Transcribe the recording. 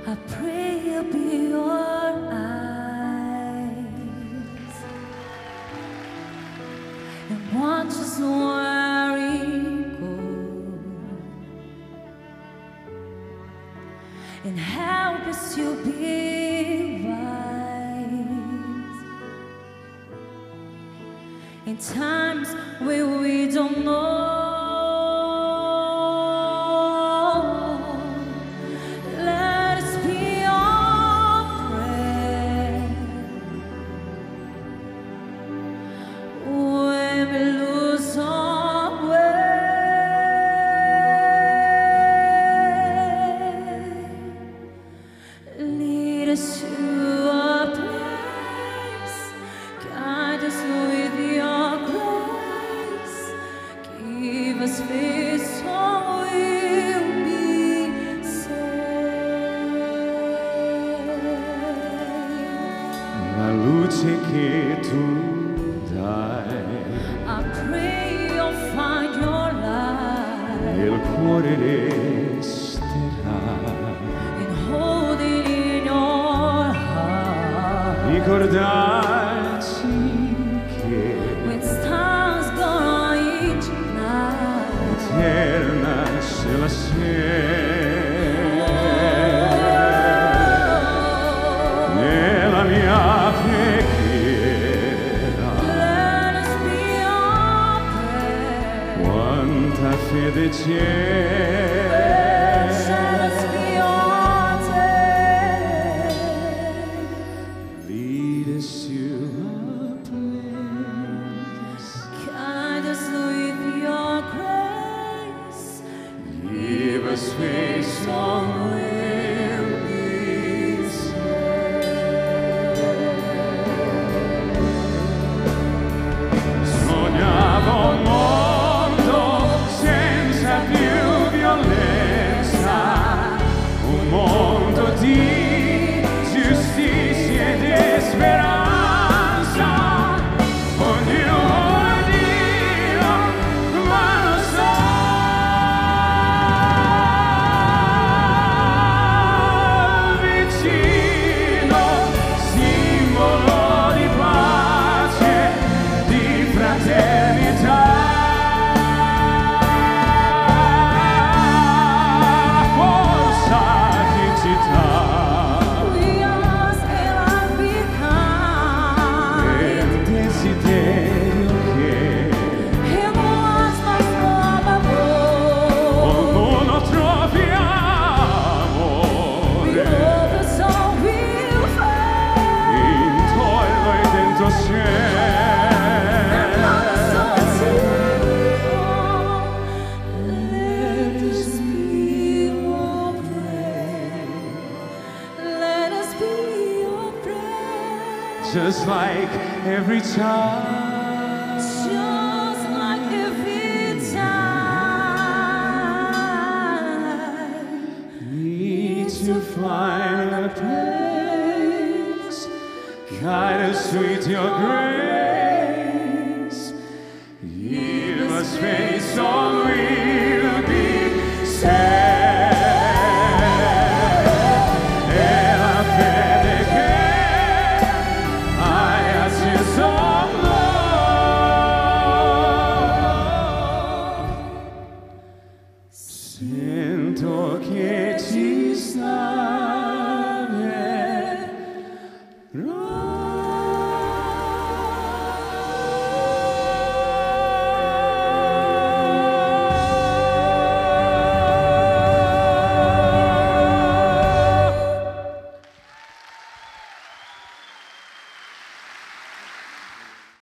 I pray you'll be your eyes and watch us worry go, and help us to be wise in times where we don't know. Lead us to a place, guide us with your grace, give us faith so we'll be saved. La luce che tu dai, I pray you'll find your light nel cuore resterà. Ricordarci che when stars go each night, eterna c'è la nella mia preghiera. let us be your prayer. Quanta fede c'è. Let us be your day. Lead us to a place, Guide us with your grace, give us faith so we'll be saved. Sognavo un mondo senza più violenza, un mondo di giustizia ed speranza. Ognuno Dio, ma lo so, vicino, simbolo di pace, di fraternità. Forza di città. we are still behind. Il desiderio che He wants my love above. ognuno trovi We amore hope the song will find. in toilo e dentro sé. Let us be your prayer. Let us be your prayer. Just like every child, Just like every time. need to find a place, guide us with your grace, give us faith so we'll be saved.